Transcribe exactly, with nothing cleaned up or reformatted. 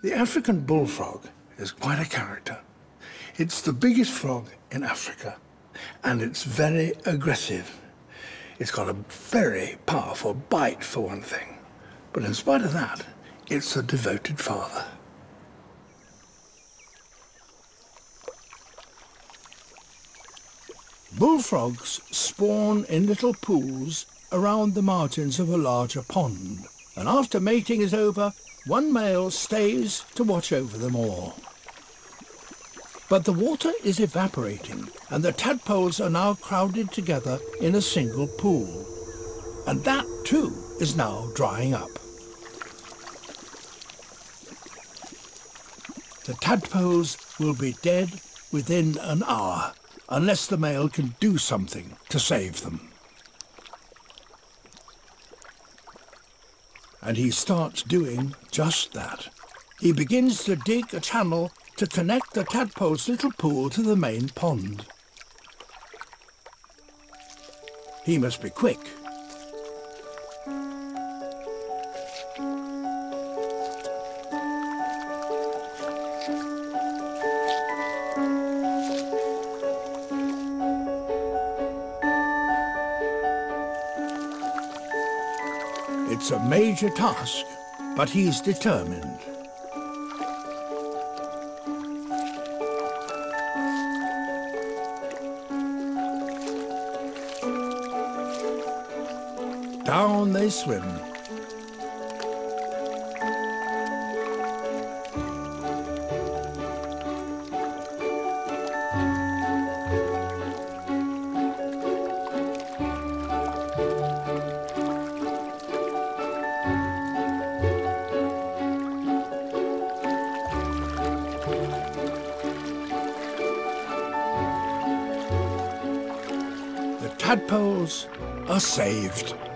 The African bullfrog is quite a character. It's the biggest frog in Africa, and it's very aggressive. It's got a very powerful bite, for one thing. But in spite of that, it's a devoted father. Bullfrogs spawn in little pools around the margins of a larger pond, and after mating is over, one male stays to watch over them all. But the water is evaporating, and the tadpoles are now crowded together in a single pool. And that, too, is now drying up. The tadpoles will be dead within an hour, unless the male can do something to save them. And he starts doing just that. He begins to dig a channel to connect the tadpole's little pool to the main pond. He must be quick. It's a major task, but he's determined. Down they swim. The tadpoles are saved.